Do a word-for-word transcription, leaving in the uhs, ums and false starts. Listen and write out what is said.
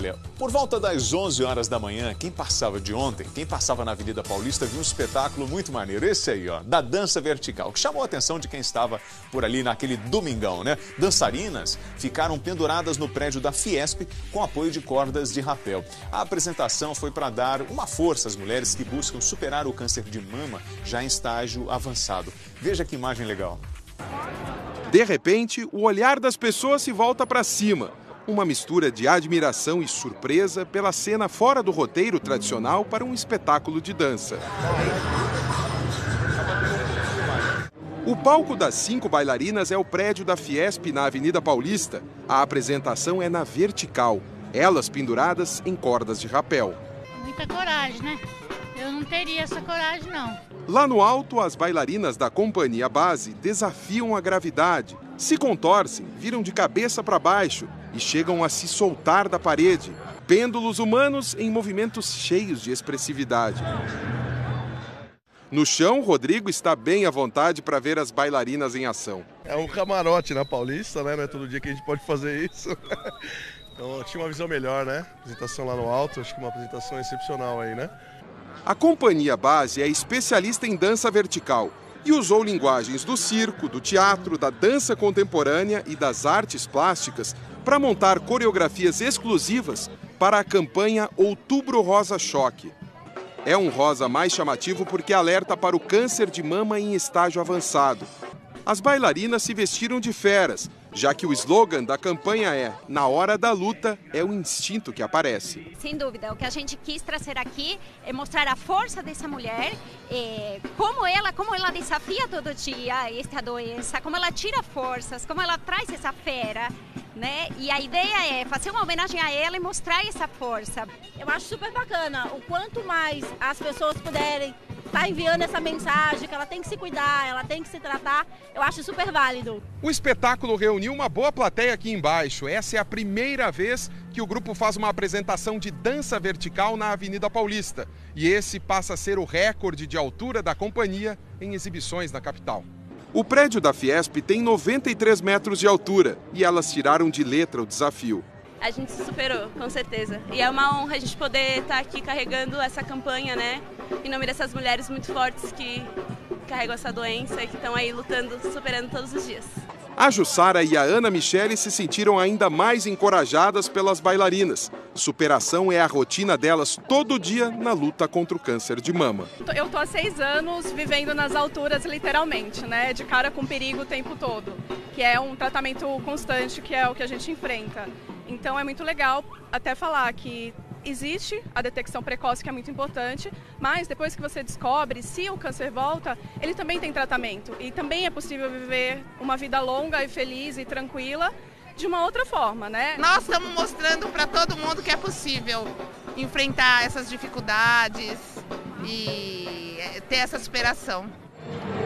Olha, por volta das onze horas da manhã, quem passava de ontem, quem passava na Avenida Paulista, viu um espetáculo muito maneiro. Esse aí, ó, da dança vertical, que chamou a atenção de quem estava por ali naquele domingão, né? Dançarinas ficaram penduradas no prédio da Fiesp com apoio de cordas de rapel. A apresentação foi para dar uma força às mulheres que buscam superar o câncer de mama já em estágio avançado. Veja que imagem legal. De repente, o olhar das pessoas se volta para cima. Uma mistura de admiração e surpresa pela cena fora do roteiro tradicional para um espetáculo de dança. O palco das cinco bailarinas é o prédio da Fiesp na Avenida Paulista. A apresentação é na vertical, elas penduradas em cordas de rapel. Muita coragem, né? Eu não teria essa coragem, não. Lá no alto, as bailarinas da companhia base desafiam a gravidade, se contorcem, viram de cabeça para baixo e chegam a se soltar da parede. Pêndulos humanos em movimentos cheios de expressividade. No chão, Rodrigo está bem à vontade para ver as bailarinas em ação. É um camarote na Paulista, né? Não é todo dia que a gente pode fazer isso. Então eu tinha uma visão melhor, né? Apresentação lá no alto, acho que uma apresentação excepcional aí, né? A companhia base é especialista em dança vertical e usou linguagens do circo, do teatro, da dança contemporânea e das artes plásticas para montar coreografias exclusivas para a campanha Outubro Rosa Choque. É um rosa mais chamativo porque alerta para o câncer de mama em estágio avançado. As bailarinas se vestiram de feras, já que o slogan da campanha é "Na hora da luta é o instinto que aparece". Sem dúvida, o que a gente quis trazer aqui é mostrar a força dessa mulher, é, como ela, como ela desafia todo dia esta doença, como ela tira forças, como ela traz essa fera, né? E a ideia é fazer uma homenagem a ela e mostrar essa força. Eu acho super bacana, o quanto mais as pessoas puderem está enviando essa mensagem que ela tem que se cuidar, ela tem que se tratar, eu acho super válido. O espetáculo reuniu uma boa plateia aqui embaixo. Essa é a primeira vez que o grupo faz uma apresentação de dança vertical na Avenida Paulista. E esse passa a ser o recorde de altura da companhia em exibições na capital. O prédio da Fiesp tem noventa e três metros de altura e elas tiraram de letra o desafio. A gente se superou, com certeza. E é uma honra a gente poder estar aqui carregando essa campanha, né? Em nome dessas mulheres muito fortes que carregam essa doença e que estão aí lutando, superando todos os dias. A Jussara e a Ana Michele se sentiram ainda mais encorajadas pelas bailarinas. Superação é a rotina delas todo dia na luta contra o câncer de mama. Eu tô há seis anos vivendo nas alturas, literalmente, né? De cara com perigo o tempo todo. Que é um tratamento constante, que é o que a gente enfrenta. Então é muito legal até falar que existe a detecção precoce, que é muito importante, mas depois que você descobre, se o câncer volta, ele também tem tratamento. E também é possível viver uma vida longa e feliz e tranquila de uma outra forma, né? Nós estamos mostrando para todo mundo que é possível enfrentar essas dificuldades e ter essa superação.